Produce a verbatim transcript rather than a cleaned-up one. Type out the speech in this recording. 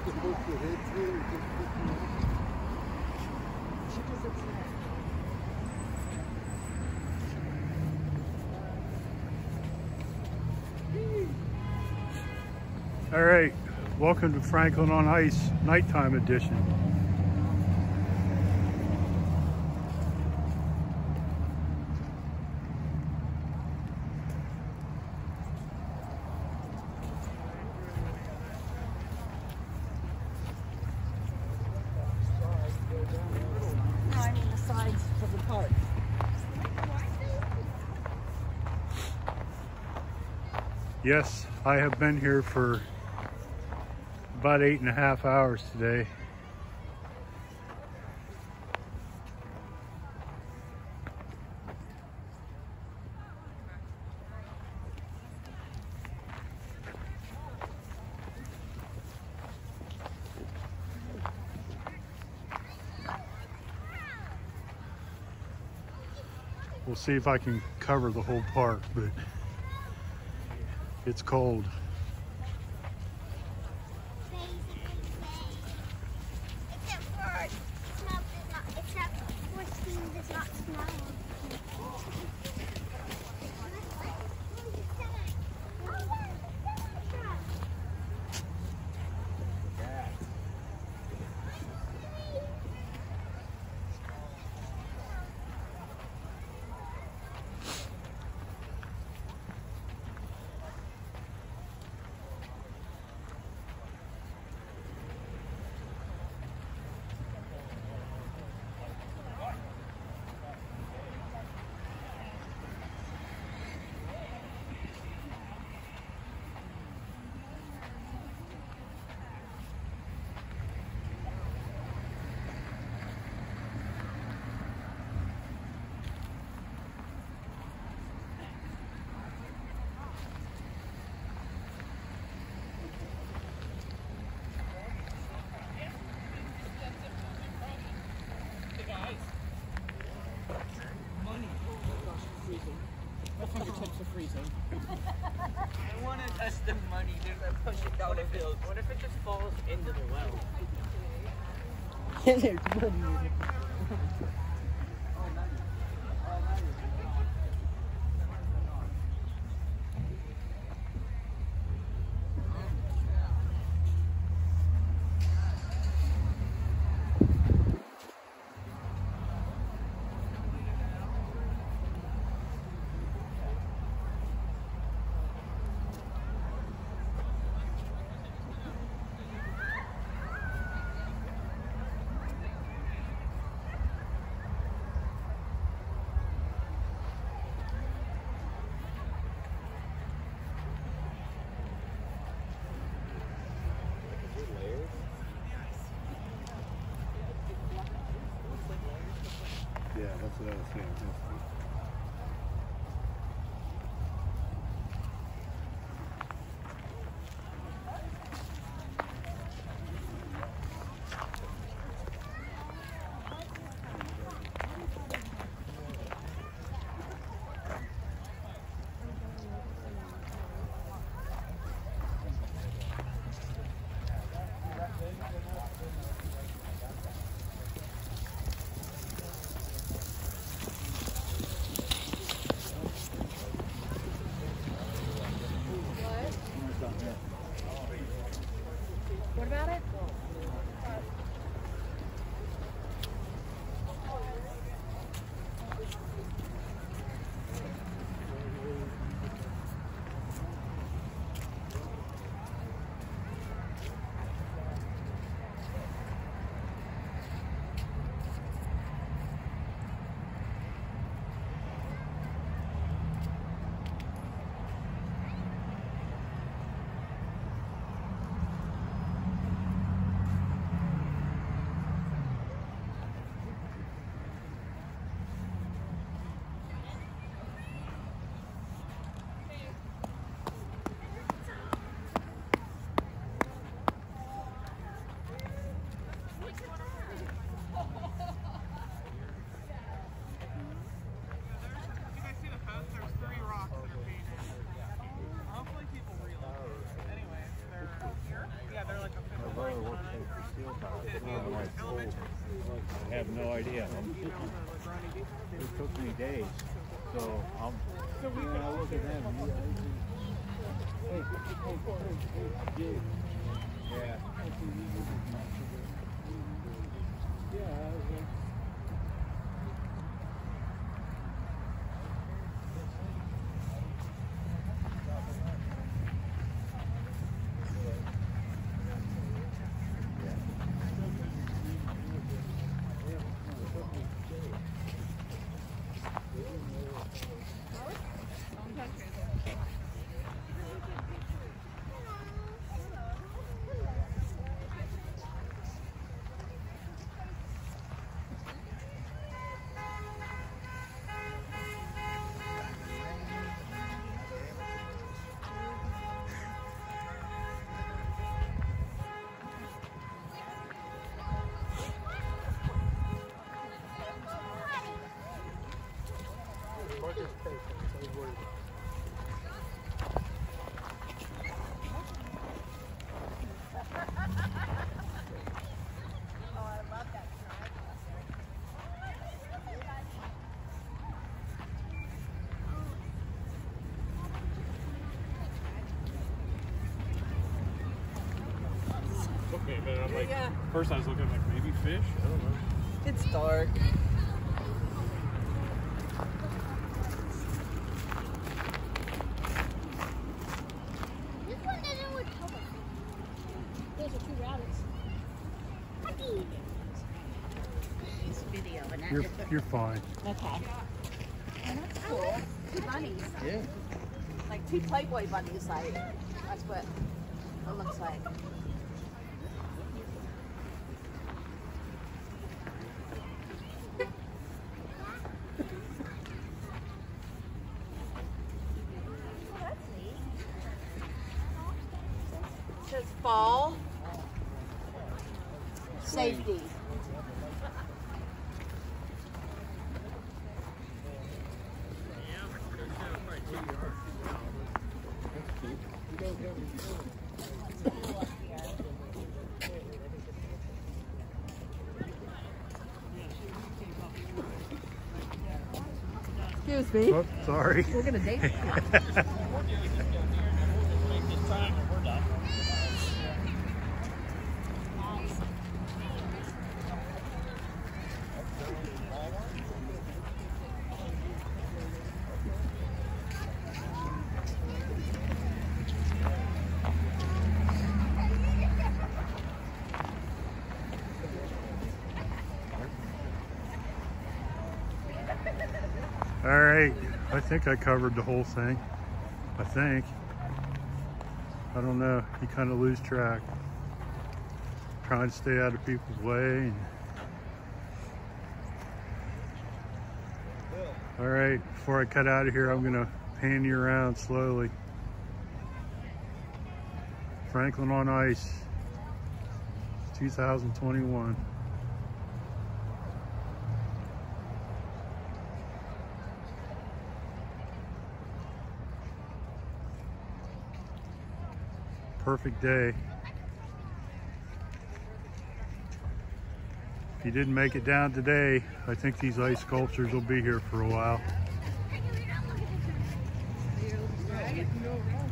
All right, welcome to Franklin on Ice, nighttime edition. No, I mean the sides of the park. Yes, I have been here for about eight and a half hours today. We'll see if I can cover the whole park, but it's cold. Except for snow does not, except for steam does not smell. My fingertips are freezing. I want to test the money, dude. I push it down the hill. What if it just falls into the well? There's money. Yeah, that's what I was saying. What about it? I have no idea. It took me days. So I'm, when I look at them, hey, hey, hey, yeah. Yeah. Okay, but I'm like, Yeah. first I was looking like maybe fish. I don't know. It's dark. This one doesn't look colorful. Those are two rabbits. Puppy. It's video and that. You're, you're fine. Okay. And that's cool. Two bunnies. Yeah. Like two Playboy bunnies, like. That's what it looks like. Oh, that's neat. It says fall. Safety. Excuse me. Oh, sorry. We're gonna date. All right, I think I covered the whole thing. I think. I don't know. You kind of lose track. Trying to stay out of people's way. And... All right, before I cut out of here, I'm gonna pan you around slowly. Franklin on Ice, two thousand twenty-one. Perfect day. If you didn't make it down today, I think these ice sculptures will be here for a while.